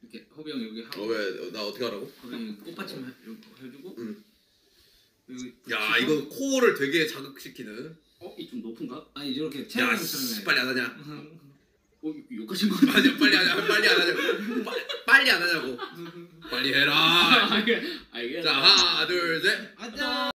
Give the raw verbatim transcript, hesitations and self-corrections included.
이렇게 허비 형 여기 하고. 어 왜 나 어떻게 하라고? 허비 형 꽃받침 해, 해주고. 응. 여기 야 이거 코어를 되게 자극시키는. 어? 이 좀 높은가? 아니 이렇게 야 체형처럼 해. 빨리 안 하냐? 어 욕하신 거 같아. 아니 빨리 하냐? 빨리 안 하냐고. 빨리, 빨리 안 하냐고. 빨리 해라. 알겠어. 자 하나 둘 셋. 안녕.